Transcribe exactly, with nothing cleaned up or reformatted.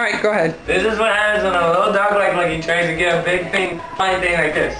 right, go ahead. This is what happens when a little dog like Lucky tries to get a big thing, fine thing like this.